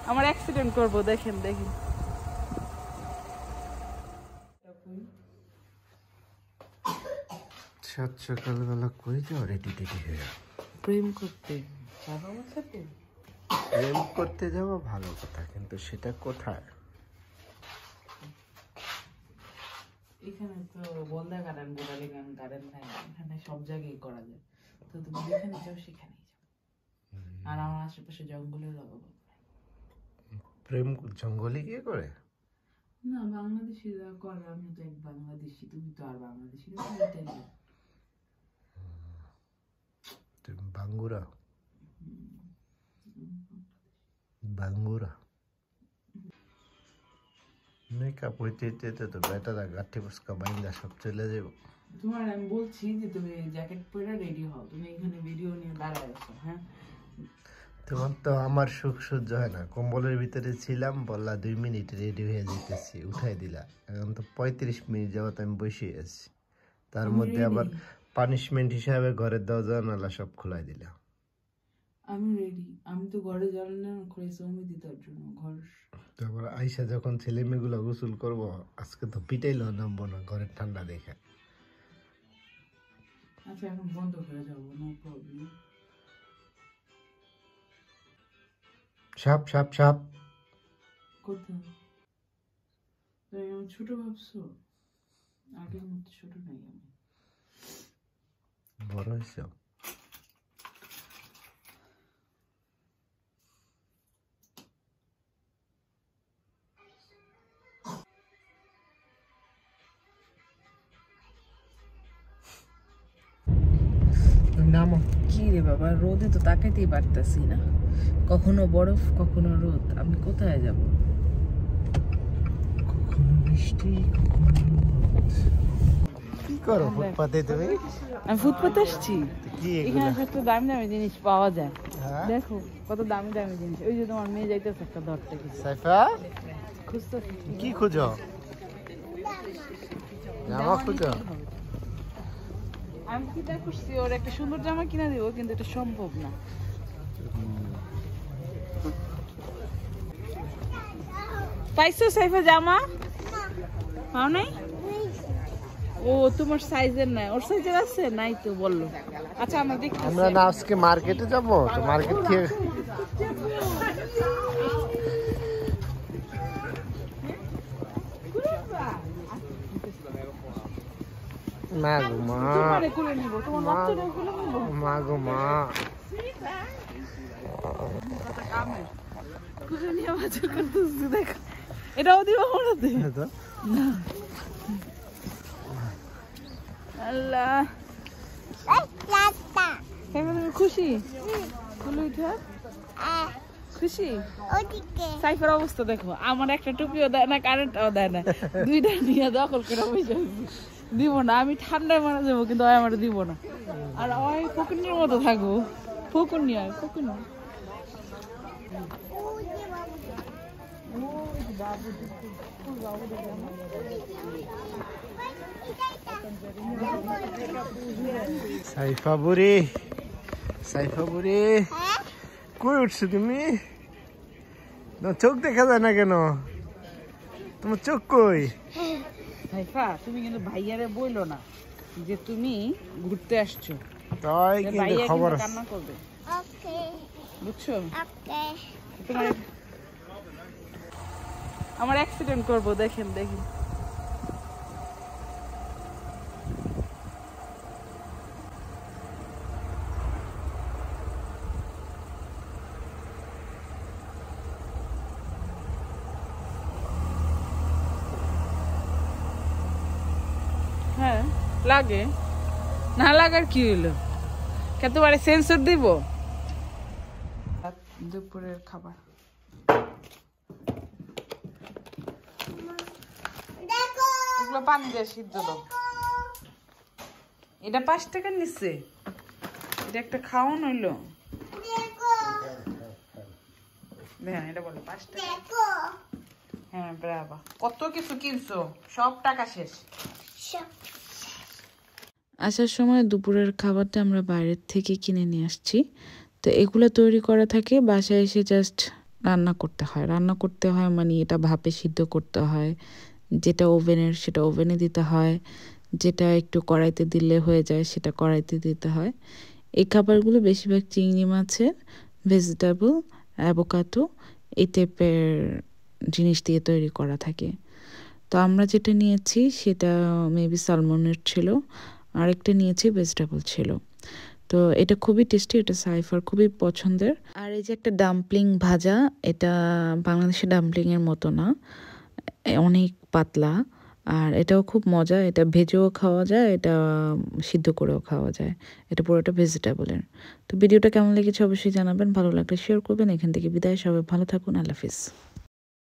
আমার অ্যাক্সিডেন্ট করবো, দেখেন দেখেন। সাত সকালবেলা কই যাও রেডি টেডি হয়ে? প্রেম করতে যাবো আমার সাথে? প্রেম করতে যাওয়া ভালো কথা, কিন্তু সেটা কোথায়? এখানে তো বন্দা গার্ডেন, বোটানি গার্ডেন নাই, এখানে সব জায়গায় করা যায়। তো তুমি যেখানে যাও সেখানেই যাও। আর আমার আশেপাশে জঙ্গলের অভাব। প্রেম জঙ্গলে গিয়ে করে না, বাংলাদেশিরা করে। আমি তো এক বাংলাদেশি, তুমি তো আর বাংলাদেশি না, তুমি বাঙ্গুরা বাঙ্গুরা মেকআপ হইতে হইতে তো বেটারা গাঠি ফুসকা বাইন্দা সব চলে যাব। তোমার আমি বলছি যে তুমি জ্যাকেট পরে রেডি হও, তুমি এখানে ভিডিও নিয়ে দাঁড়ায় আছো। হ্যাঁ, তোমার তো আমার সুখ সহ্য হয় না। কম্বলের ভিতরে ছিলাম, বললা 2 মিনিট রেডি হয়ে যেতেছি, উঠাই দিলা। এখন তো 35 মিনিট যাবত আমি বসে আছি। তার মধ্যে আবার পানিশমেন্ট হিসাবে ঘরের দরজা জানালা সব খোলাই দিলা। আমি রেডি। আমি তো ঘরে জানলা খুলেছি অমিতি তার জন্য। ঘর তারপর আইসা যখন ছেলে মেয়েগুলো গোসল করবো, আজকে তো পিটাইলেও নামবো না ঘরের ঠান্ডা দেখে। আচ্ছা, এখন বন্ধ করে যাবো, নো প্রবলেম। সাপ সাপ সাপ কোথায়? তাই আমি ছোট ভাবছো? আগের মতো ছোট নাই আমি, বড় হয়েছ। নামো। কি রে বাবা, রোদে তো তাকাইতেই পারতেছি না। কখনো বরফ, কখনো রোদ। আমি কোথায় যাব? কখনো বৃষ্টি, কখনো রোদ। কি করো ফুটপাতে তুমি? আমি ফুটপাতে আসছি। এখানে একটা দামি দামি জিনিস পাওয়া যায়। দেখো কত দামি দামি জিনিস। ওই যে তোমার মেয়ে যাইতেছে একটা ধরতে। সাইফা, খুঁজতেছি। কি খুঁজো? জামা খুঁজো? আমি কি দেখছি ওর একটা সুন্দর জামা কিনা দিব, কিন্তু এটা সম্ভব না। পাইছো সাইফা জামা? পাও নাই? ও তোমার সাইজের নাই, ওর সাইজের আছে নাই তো বললো। আচ্ছা, আমরা দেখতেছি। আমরা না আজকে মার্কেটে যাব, তো মার্কেট থেকে মা গো মা, তোমারে কোলে নিব, তোমার বাচ্চাটাও কোলে নিব। মা গো মা, কথা কামে কোলে নিয়ে বাজার করতেছি। দেখো এটাও দিবা মনে তো না। আল্লাহ, তুমি খুশি? খুশি? সাইফার অবস্থা দেখো, আমার একটা টুপিও দেয় না, কারেন্টও দেয় না, দুইটা নিয়ে দখল করে বসে দিব না। আমি ঠান্ডায় মারা যাবো, কিন্তু ওই আমার দিব না। আর ওই ফকুনের মতো থাকবো। ফকুনি আর ফকুনি। সাইফা বুড়ি, সাইফা বুড়ি, কই উঠছো তুমি? তোমার চোখ দেখা যায় না কেন? তোমার চোখ কই? সাইফা, তুমি কিন্তু ভাইয়ারে বইলো না যে তুমি ঘুরতে আসছো। তাই কিন্তু খবর আছে। কান্না করবে, বুঝছো? আমার অ্যাক্সিডেন্ট করবো, দেখেন দেখেন। হ্যাঁ লাগে, না লাগার কি হইলো? কতবারে সেন্সর দিব? দুপুরের খাবার এগুলো পানি দিয়ে সিদ্ধ দাও। এটা 5 টাকা নিচ্ছে, এটা একটা খাওয়ান হইলো। দেখেন এটা বলে 5 টাকা। হ্যাঁ ব্রাভা, কত কিছু কিনছো, সব টাকা শেষ। আসার সময় দুপুরের খাবারটা আমরা বাইরের থেকে কিনে নিয়ে আসছি। তো এগুলো তৈরি করা থাকে, বাসায় এসে জাস্ট রান্না করতে হয় মানে এটা ভাপে সিদ্ধ করতে হয়, যেটা ওভেনের সেটা ওভেনে দিতে হয়, যেটা একটু কড়াইতে দিলে হয়ে যায় সেটা কড়াইতে দিতে হয়। এই খাবারগুলো বেশিরভাগ চিংড়ি মাছের, ভেজিটেবল, অ্যাভোকাডো এই টাইপের জিনিস দিয়ে তৈরি করা থাকে। তো আমরা যেটা নিয়েছি সেটা মেবি সালমনের ছিল, আরেকটা নিয়েছি ভেজিটেবল ছিল। তো এটা খুবই টেস্টি, এটা সাইফার খুবই পছন্দের। আর এই যে একটা ডাম্পলিং ভাজা, এটা বাংলাদেশের ডাম্পলিংয়ের মতো না, অনেক পাতলা, আর এটাও খুব মজা। এটা ভেজেও খাওয়া যায়, এটা সিদ্ধ করেও খাওয়া যায়, এটা পুরোটা ভেজিটেবলের। তো ভিডিওটা কেমন লেগেছে অবশ্যই জানাবেন, ভালো লাগলে শেয়ার করবেন। এখান থেকে বিদায়, সবাই ভালো থাকুন, আল্লাহ হাফিজ।